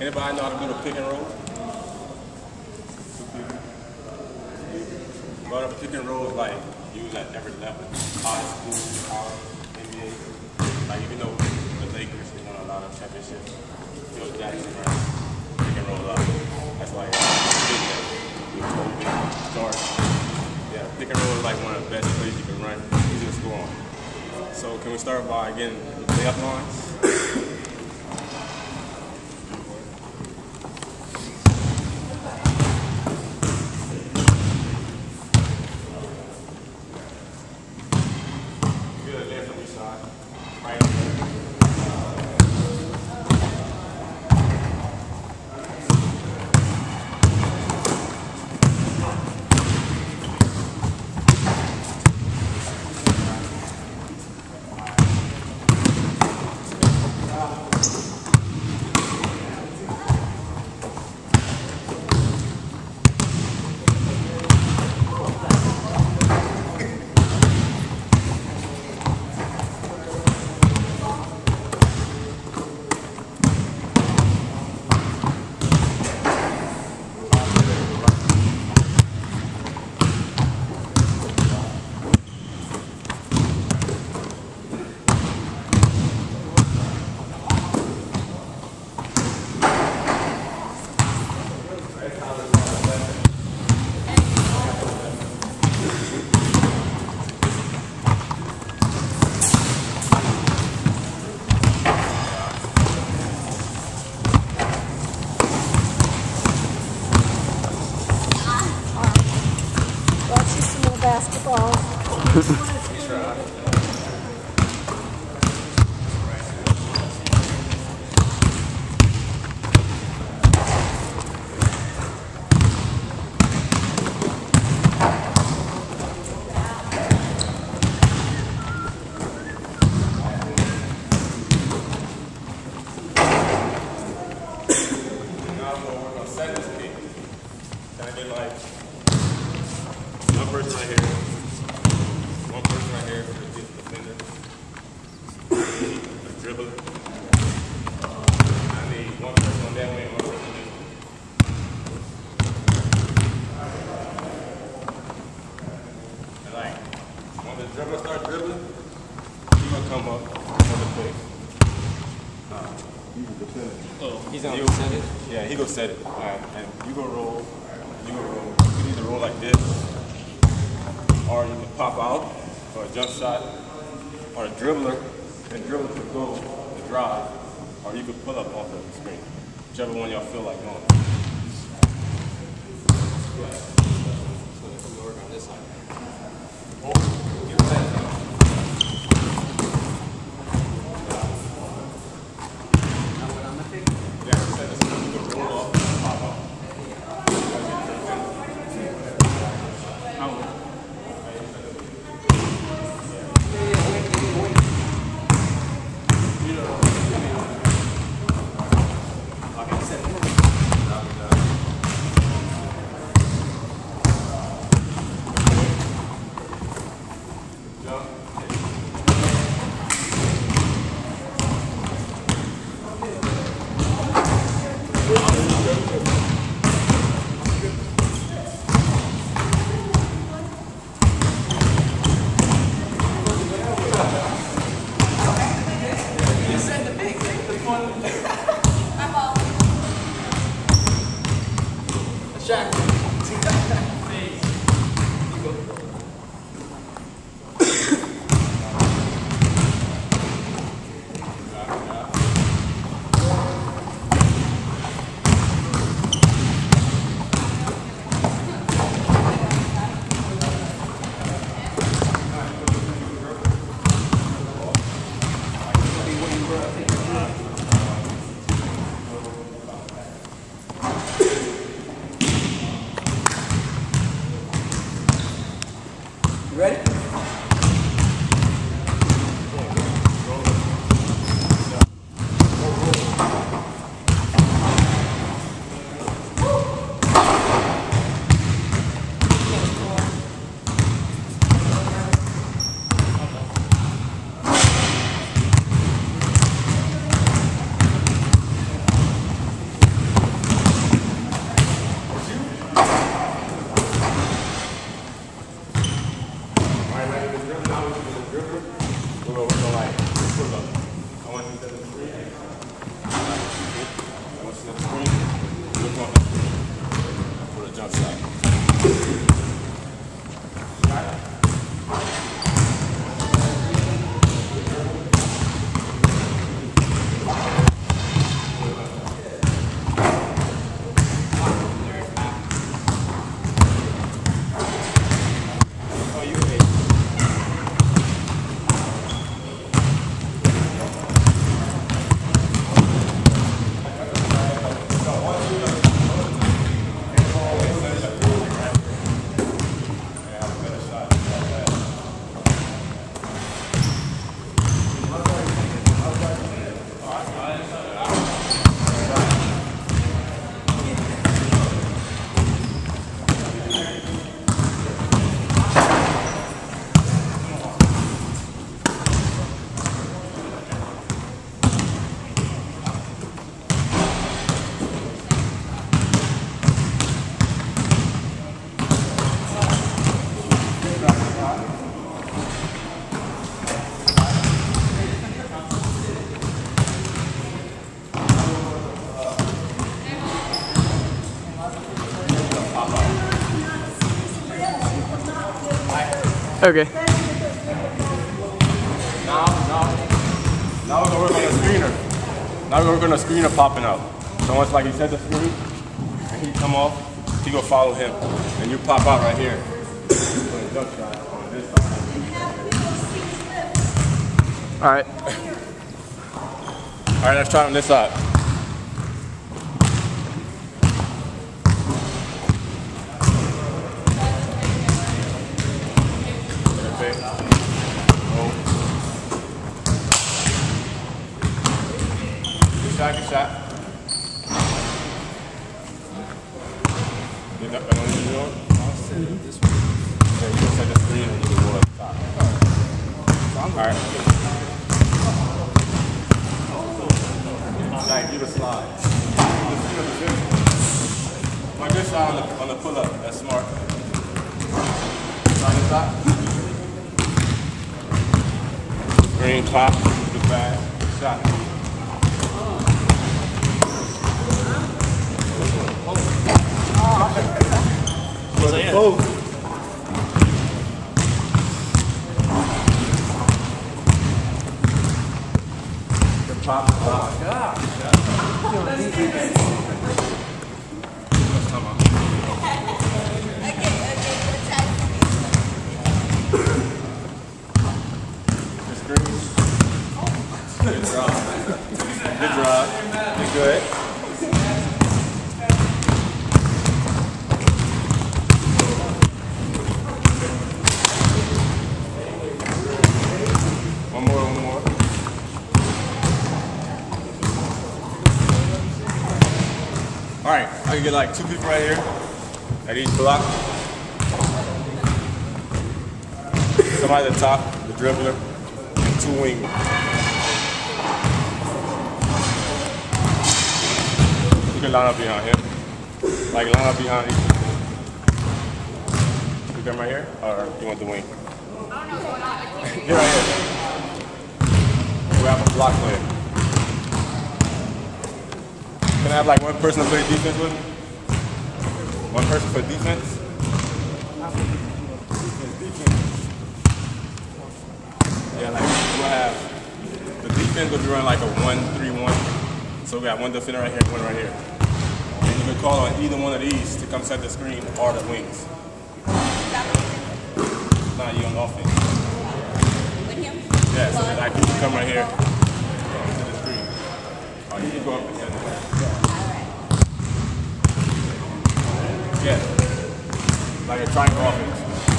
Anybody know how to do the pick and roll? But a pick and roll is like used at every level. High school, college, NBA. Like even though the Lakers, they won a lot of championships, Phil Jackson ran pick and roll up. That's why yeah, pick and roll is like one of the best plays you can run, easy to score on. So can we start by getting the layup lines? Yeah, he go set it. And you go roll. You can either roll like this, or you can pop out for a jump shot, or a dribbler, and dribbler could go to drive, or you could pull up off the screen. Whichever one y'all feel like going. Okay. Now we're gonna work on the screener. Now we're working on the screener popping out. So once like he set the screen and he come off, he gonna follow him. And you pop out right here. Alright. Alright, let's try on this side. Good shot. You know what you're doing? I'll set it this way. Yeah, you can set the screen and you can roll up the top. Alright. Like, do the slide. On this side on the pull-up. That's smart. On the top. Screen, top, the fast. Shot. Both. The pop. Oh, gosh. Let's come on. The screen. Good draw. Good draw. You're good. One more. Alright, I can get like 2 people right here at each block. Somebody at the top, the dribbler, and 2 wingers. You can line up behind him. Like line up behind each. You come right here, or you want the wing? Get right here. We have a block player. Can I have like one person to play defense with me? One person for defense? Yeah, like we'll have the defense will be running like a 1-3-1. So we got one defender right here, one right here. And you can call on either one of these to come set the screen or the wings. Nah, you on offense. Yeah, so that I can come right here to the screen. Oh, you can go up and set it. Yeah. Like a triangle offense.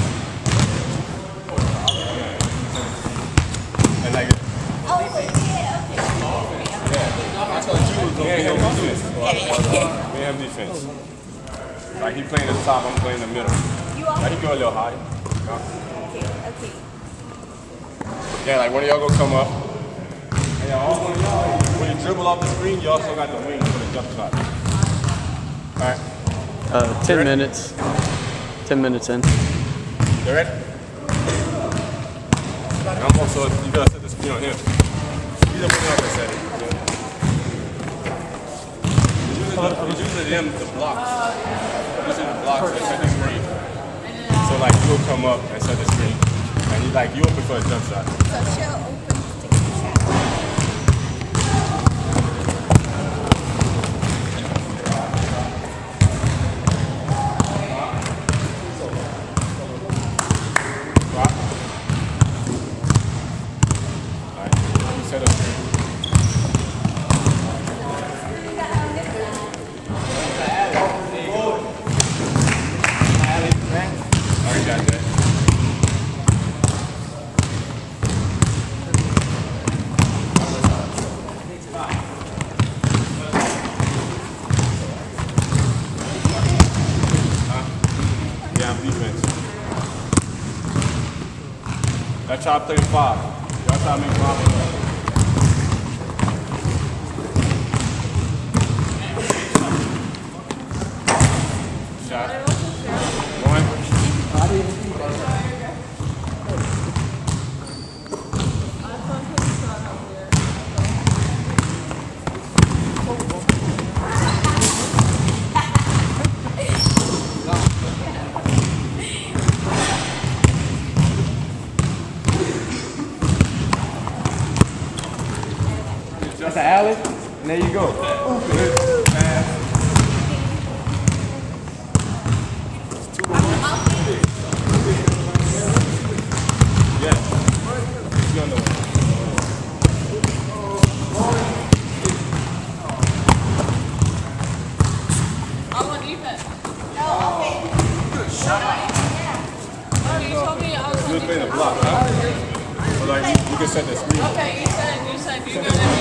And like we have defense. Like he playing at the top, I'm playing in the middle. Like he go a little high. Okay. Yeah, like one of y'all go come up. And y'all, all one of y'all, when you dribble off the screen, you also got the wing for the jump shot. Alright. 10 minutes. 10 minutes in. You ready? I'm also, you gotta set the screen on him. He's the one that set it. It's usually them, the blocks. Usually the blocks that set the screen. So like you'll come up and set the screen. And you open for a jump shot. So she'll open to take a shot. Alright, you set up screen. Already got that. Defense. That's top 35. Y'all try to make profit. Shot. One. there you go. Good pass. Yeah. You don't know. I'm on defense. Oh, okay. You told me I was You on was playing a defense. block, huh? So like you can set the screen. Okay, you said you're gonna do that.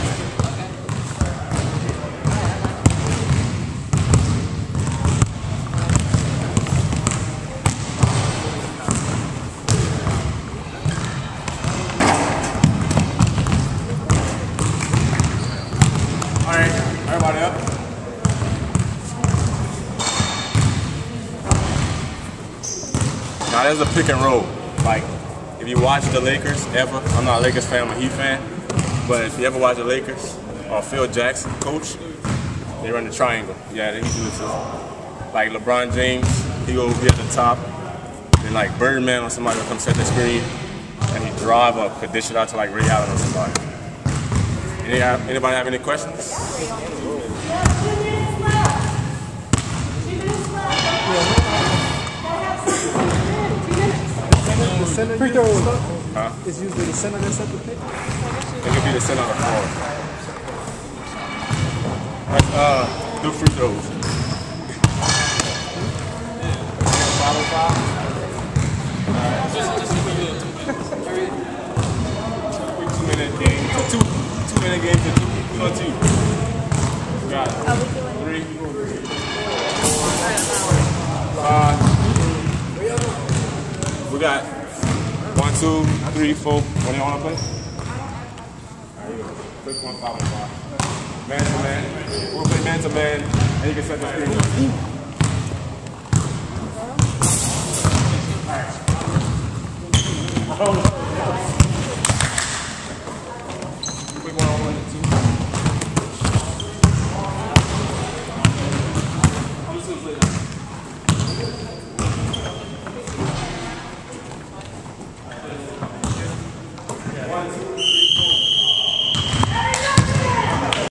All right, everybody up. Now there's a pick and roll. Like, if you watch the Lakers ever, I'm not a Lakers fan, I'm a Heat fan, but if you ever watch the Lakers or Phil Jackson, coach, they run the triangle. Yeah, they do it too. Like LeBron James, he go be at the top, then like Birdman or somebody will come set the screen, and he drive up, could dish it out to like Ray Allen or somebody. Anybody have any questions? The center free throw Huh? is usually the center that set the pick. It could be the center of the floor. Do free throws. Quick 2 minute game. 2 minute game to 2. Got it. Are we doing 3, 5. We got 1, 2, 3, 4. What do you want to play? Alright, you go. Quick 1, 5, 1, 5. Man to man. We'll play man to man, and you can set the screen. Quick 1 on 1 and 2. 1, 2.